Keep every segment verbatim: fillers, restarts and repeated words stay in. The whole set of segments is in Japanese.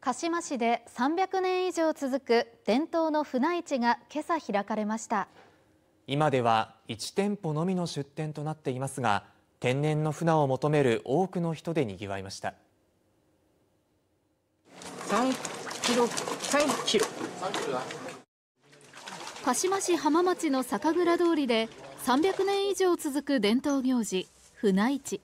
鹿島市でさんびゃくねん以上続く伝統の船市が今朝開かれました。 今ではいち店舗のみの出店となっていますが、天然の船を求める多くの人でにぎわいました。 さんキロ、さんキロ。 鹿島市浜町の酒蔵通りでさんびゃくねん以上続く伝統行事、船市。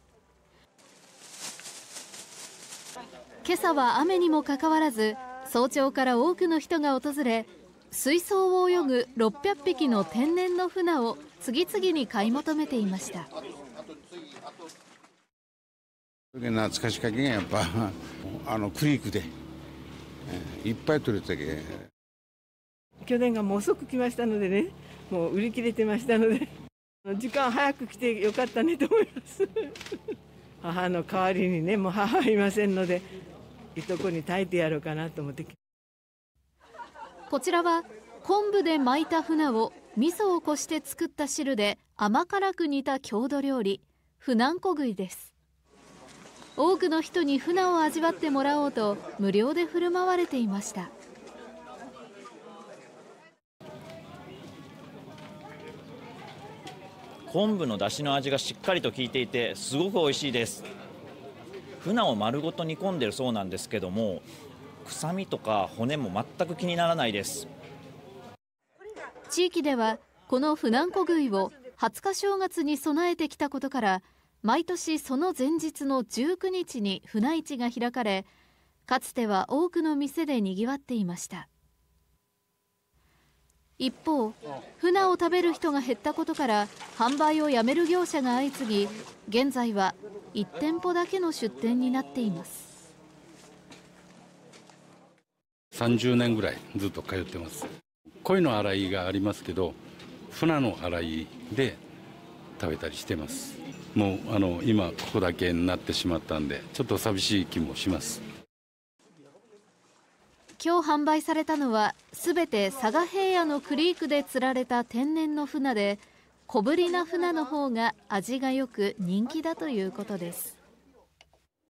今朝は雨にもかかわらず、早朝から多くの人が訪れ、水槽を泳ぐろっぴゃくぴきの天然の船を次々に買い求めていました。 懐かしかけがやっぱあのクリークでいっぱい取れたけ。 去年がもう遅く来ましたのでね、もう売り切れてましたので、時間早く来てよかったねと思います母の代わりにね、もう母はいませんので、いとこに炊いてやろうかなと思って。 こちらは昆布で巻いた船を味噌をこして作った汁で甘辛く煮た郷土料理、ふなんこ食いです。多くの人に船を味わってもらおうと無料で振る舞われていました。 昆布の出汁の味がしっかりと効いていてすごく美味しいです。船を丸ごと煮込んでるそうなんですけども、臭みとか骨も全く気にならないです。 地域ではこのふなんこ食いを初日正月に備えてきたことから、毎年その前日のじゅうくにちに船市が開かれ、かつては多くの店でにぎわっていました。一方、船を食べる人が減ったことから販売をやめる業者が相次ぎ、現在はいち店舗だけの出店になっています。 さんじゅうねんぐらいずっと通ってます。鯉の洗いがありますけど、船の洗いで食べたりしてます。もうあの今ここだけになってしまったんで、ちょっと寂しい気もします。 今日販売されたのはすべて佐賀平野のクリークで釣られた天然の船で、小ぶりな船の方が味がよく人気だということです。